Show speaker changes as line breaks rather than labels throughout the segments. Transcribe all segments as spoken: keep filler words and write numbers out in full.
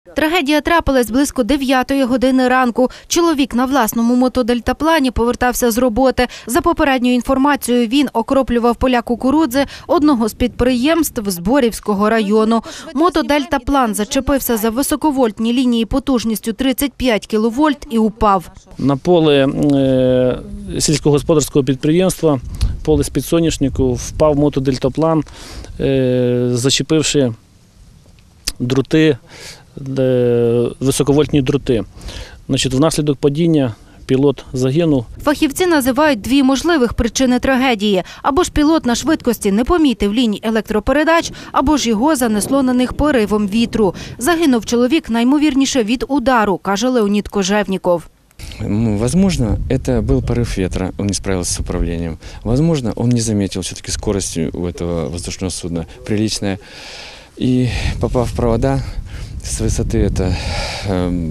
Трагедія трапилась близько дев'ятої години ранку. Чоловік на власному мотодельтаплані повертався з роботи. За попередньою інформацією, він окроплював поля кукурудзи одного з підприємств Зборівського району. Мотодельтаплан зачепився за високовольтні лінії потужністю тридцять п'ять кіловольт і упав.
На поле е, сільськогосподарського підприємства, поле з підсоняшнику, впав мотодельтаплан, е, зачепивши дроти, високовольтні дроти. Значить, внаслідок падіння пілот загинув.
Фахівці називають дві можливих причини трагедії. Або ж пілот на швидкості не помітив ліній електропередач, або ж його занесло на них поривом вітру. Загинув чоловік найімовірніше від удару, каже Леонід Кожевніков.
Возможно, это был порыв ветра, он не справился с управлением. Возможно, он не заметил все-таки скорости у этого воздушного судна приличная. И попав в провода с высоты это, э,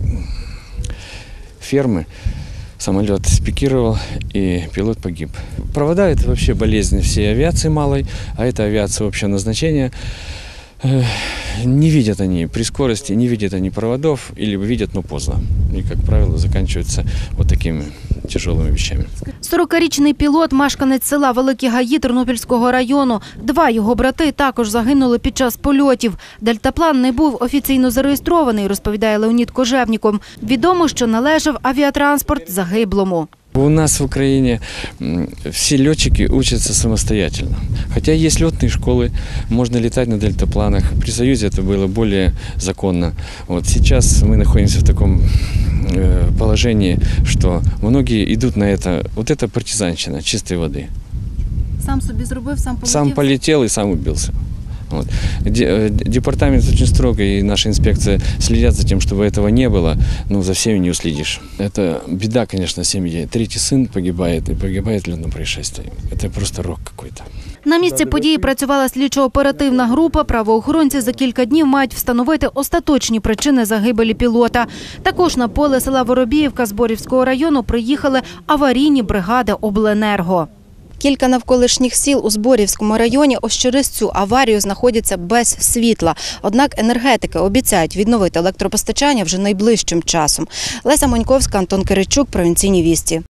фермы, самолет спикировал и пилот погиб. Провода – это вообще болезнь всей авиации малой, а это авиация общего назначения. Э, не видят они при скорости, не видят они проводов, или видят, но поздно. И, как правило, заканчиваются вот такими тяжелыми вещами.
сорокарічний пілот – мешканець села Великі Гаї Тернопільського району. Два його брати також загинули під час польотів. Дельтаплан не був офіційно зареєстрований, розповідає Леонід Кожевніков. Відомо, що належав авіатранспорт загиблому.
У нас в Украине все летчики учатся самостоятельно. Хотя есть летные школы, можно летать на дельтапланах. При Союзе это было более законно. Вот сейчас мы находимся в таком положении, что многие идут на это. Вот это партизанщина чистой воды.
Сам собі зробив, сам полетів?
Сам полетел и сам убился. Вот. Департамент очень строго, и наша инспекция следят за тем, чтобы этого не было. Ну, за всеми не уследишь. Это беда, конечно, семьи. Третий сын погибает, и погибает в летном происшествии. Это просто рок какой-то.
На місці події працювала слідчо-оперативна група. Правоохоронці за кілька днів мають встановити остаточні причини загибелі пілота. Також на поле села Воробіївка Зборівського району приїхали аварійні бригади обленерго. Кілька навколишніх сіл у Зборівському районі ось через цю аварію знаходяться без світла. Однак енергетики обіцяють відновити електропостачання вже найближчим часом. Леся Моньковська, Антон Киричук, Провінційні вісті.